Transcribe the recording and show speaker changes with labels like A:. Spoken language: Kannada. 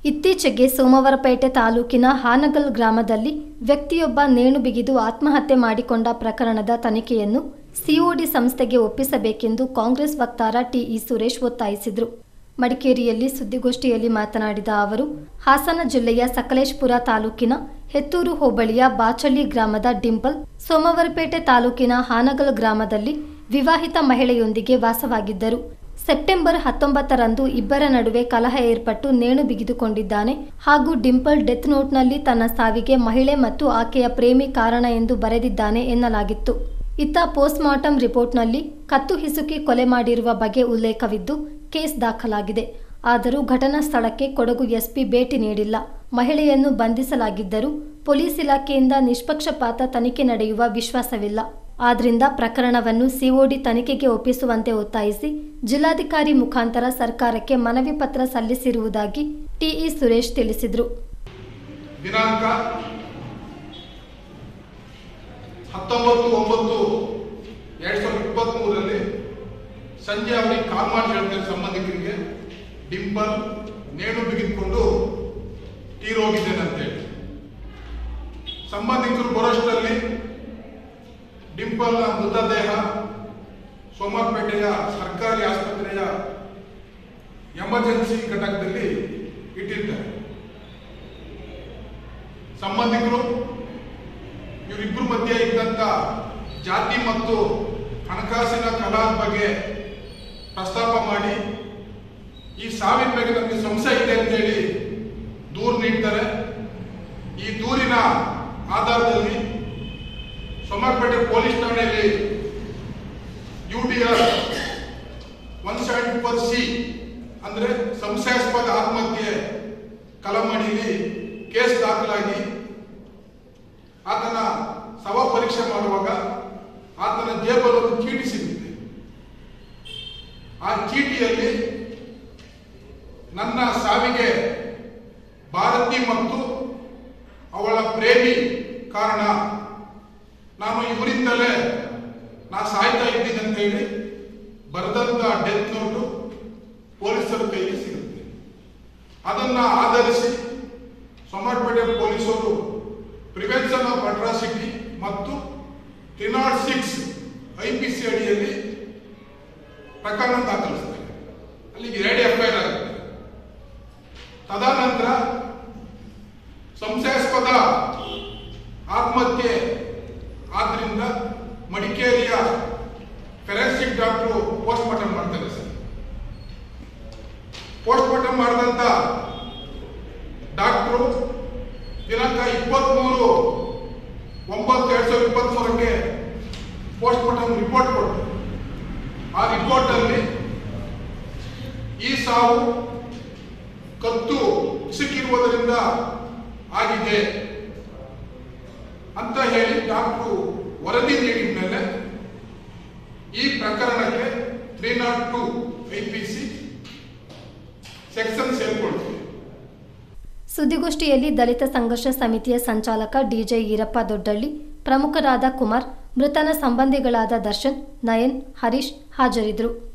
A: ಇತ್ತೀಚೆಗೆ ಸೋಮವಾರಪೇಟೆ ತಾಲೂಕಿನ ಹಾನಗಲ್ ಗ್ರಾಮದಲ್ಲಿ ವ್ಯಕ್ತಿಯೊಬ್ಬ ನೇಣು ಬಿಗಿದು ಆತ್ಮಹತ್ಯೆ ಮಾಡಿಕೊಂಡ ಪ್ರಕರಣದ ತನಿಖೆಯನ್ನು ಸಿಒಡಿ ಸಂಸ್ಥೆಗೆ ಒಪ್ಪಿಸಬೇಕೆಂದು ಕಾಂಗ್ರೆಸ್ ವಕ್ತಾರ ಟಿಇ ಸುರೇಶ್ ಒತ್ತಾಯಿಸಿದರು. ಮಡಿಕೇರಿಯಲ್ಲಿ ಸುದ್ದಿಗೋಷ್ಠಿಯಲ್ಲಿ ಮಾತನಾಡಿದ ಅವರು, ಹಾಸನ ಜಿಲ್ಲೆಯ ಸಕಲೇಶಪುರ ತಾಲೂಕಿನ ಹೆತ್ತೂರು ಹೋಬಳಿಯ ಬಾಚಳ್ಳಿ ಗ್ರಾಮದ ಡಿಂಪಲ್ ಸೋಮವಾರಪೇಟೆ ತಾಲೂಕಿನ ಹಾನಗಲ್ ಗ್ರಾಮದಲ್ಲಿ ವಿವಾಹಿತ ಮಹಿಳೆಯೊಂದಿಗೆ ವಾಸವಾಗಿದ್ದರು. ಸೆಪ್ಟೆಂಬರ್ 19ರಂದು ಇಬ್ಬರ ನಡುವೆ ಕಲಹ ಏರ್ಪಟ್ಟು ನೇಣು ಬಿಗಿದುಕೊಂಡಿದ್ದಾನೆ ಹಾಗೂ ಡಿಂಪಲ್ ಡೆತ್ ನೋಟ್ನಲ್ಲಿ ತನ್ನ ಸಾವಿಗೆ ಮಹಿಳೆ ಮತ್ತು ಆಕೆಯ ಪ್ರೇಮಿ ಕಾರಣ ಎಂದು ಬರೆದಿದ್ದಾನೆ ಎನ್ನಲಾಗಿತ್ತು. ಇತ್ತ ಪೋಸ್ಟ್ಮಾರ್ಟಂ ರಿಪೋರ್ಟ್ನಲ್ಲಿ ಕತ್ತು ಹಿಸುಕಿ ಕೊಲೆ ಮಾಡಿರುವ ಬಗ್ಗೆ ಉಲ್ಲೇಖವಿದ್ದು ಕೇಸ್ ದಾಖಲಾಗಿದೆ. ಆದರೂ ಘಟನಾ ಸ್ಥಳಕ್ಕೆ ಕೊಡಗು ಎಸ್ಪಿ ಭೇಟಿ ನೀಡಿಲ್ಲ. ಮಹಿಳೆಯನ್ನು ಬಂಧಿಸಲಾಗಿದ್ದರೂ ಪೊಲೀಸ್ ಇಲಾಖೆಯಿಂದ ನಿಷ್ಪಕ್ಷಪಾತ ತನಿಖೆ ನಡೆಯುವ ವಿಶ್ವಾಸವಿಲ್ಲ. ಆದ್ರಿಂದ ಪ್ರಕರಣವನ್ನು ಸಿಒಡಿ ತನಿಖೆಗೆ ಒಪ್ಪಿಸುವಂತೆ ಒತ್ತಾಯಿಸಿ ಜಿಲ್ಲಾಧಿಕಾರಿ ಮುಖಾಂತರ ಸರ್ಕಾರಕ್ಕೆ ಮನವಿ ಪತ್ರ ಸಲ್ಲಿಸಿರುವುದಾಗಿ ಟಿಇ ಸುರೇಶ್ ತಿಳಿಸಿದರು.
B: ದಿನಾಂಕ 19/9/2023ರಲ್ಲಿ ಸಂಜೆ ಅವರಿಗೆ ಕಾಲ್ ಮಾಡಿ ಹೇಳ್ತಾರೆ ಸಂಬಂಧಿಕರಿಗೆ, ಡಿಂಪಲ್ ನೇಣು ಬಿಗಿದುಕೊಂಡು ತೀರೋಗಿದ್ದೇನೆ ಅಂತೇಳಿ. ಸಂಬಂಧಿಕರು ಬರೋಷ್ಟರಲ್ಲಿ ಡಿಂಪಲ್ನ ಮೃತದೇಹ ಸೋಮವಾರಪೇಟೆಯ ಸರ್ಕಾರಿ ಆಸ್ಪತ್ರೆಯ ಎಮರ್ಜೆನ್ಸಿ ಘಟಕದಲ್ಲಿ ಇಟ್ಟಿದ್ದಾರೆ. ಸಂಬಂಧಿಕರು ಇವರಿಬ್ಬರ ಮಧ್ಯೆ ಇದ್ದಂತ ಜಾತಿ ಮತ್ತು ಹಣಕಾಸಿನ ಕಲಹದ ಬಗ್ಗೆ ಪ್ರಸ್ತಾಪ ಮಾಡಿ ಈ ಸಾವಿನ ಬಗ್ಗೆ ನಮಗೆ ಸಂಶಯ ಇದೆ ಅಂತೇಳಿ ದೂರು ನೀಡ್ತಾರೆ. ಈ ದೂರಿನ ಆಧಾರದಲ್ಲಿ ಸೋಮವಾರಪೇಟೆ ಪೊಲೀಸ್ ಠಾಣೆಯಲ್ಲಿ UDR 174C ಅಂದ್ರೆ ಸಂಶಯಾಸ್ಪದ ಆತ್ಮಹತ್ಯೆ ಕಲಮಡಿಯಲ್ಲಿ ಕೇಸ್ ದಾಖಲಾಗಿ ಆತನ ಶವ ಪರೀಕ್ಷೆ ಮಾಡುವಾಗ ಆತನ ಜೇಬಲ್ಲಿ ಒಂದು ಚೀಟಿ ಸಿಗುತ್ತೆ. ಆ ಚೀಟಿಯಲ್ಲಿ ನನ್ನ ಸಾವಿಗೆ ಭಾರತಿ ಮತ್ತು ಅವಳ ಪ್ರೇಮಿ ಕಾರಣ, ನಾನು ಇವರಿಂದಲೇ ನಾ ಸಾಯ್ತಾ ಇದ್ದೀನಿ ಅಂತ ಹೇಳಿ ಬರೆದಂತ ಡೆತ್ ನೋಟು ಪೊಲೀಸರ ಕೈಗೆ ಸಿಗುತ್ತೆ. ಅದನ್ನ ಆಧರಿಸಿ ಸೋಮವಾರಪೇಟೆ ಪೊಲೀಸರು ಪ್ರಿವೆನ್ಷನ್ ಆಫ್ ಅಟ್ರಾಸಿಟಿ ಮತ್ತು 306 IPC ಅಡಿಯಲ್ಲಿ ಪ್ರಕರಣ ದಾಖಲಿಸ್ತಾರೆ. ಅಲ್ಲಿಗೆ 2 FIR ಆಗುತ್ತೆ. ತದನಂತರ ಸಂಶಯಾಸ್ಪದ ಆತ್ಮಹತ್ಯೆ ಆದ್ರಿಂದ ಮಡಿಕೇರಿಯ ಫೆರೆನ್ಸಿಕ್ ಡಾಕ್ಟರು ಪೋಸ್ಟ್ ಮಾರ್ಟಮ್ ಮಾಡ್ತಾರೆ. ಸರ್, ಪೋಸ್ಟ್ ಮಾರ್ಟಮ್ ಮಾಡಿದಂತ ಡಾಕ್ಟರು ದಿನಾಂಕ 23/9/2023ಕ್ಕೆ ಪೋಸ್ಟ್ ಮಾರ್ಟಮ್ ರಿಪೋರ್ಟ್ ಕೊಟ್ಟರು. ಆ ರಿಪೋರ್ಟ್ ಅಲ್ಲಿ ಈ ಸಾವು ಕತ್ತು ಸಿಕ್ಕಿರುವುದರಿಂದ ಆಗಿದೆ ಅಂತ ಹೇಳಿ ಡಾಕ್ಟರು ವರದಿ ನೀಡಿದ ಮೇಲೆ ಈ ಪ್ರಕರಣಕ್ಕೆ 302 IPC ಸೆಕ್ಷನ್ ಸೇರ್ಕೊಳ್ತೀವಿ.
A: ಸುದ್ದಿಗೋಷ್ಠಿಯಲ್ಲಿ ದಲಿತ ಸಂಘರ್ಷ ಸಮಿತಿಯ ಸಂಚಾಲಕ ಡಿಜೆ ಈರಪ್ಪ ದೊಡ್ಡಳ್ಳಿ, ಪ್ರಮುಖರಾದ ಕುಮಾರ್, ಮೃತನ ಸಂಬಂಧಿಗಳಾದ ದರ್ಶನ್, ನಯನ್, ಹರೀಶ್ ಹಾಜರಿದ್ದರು.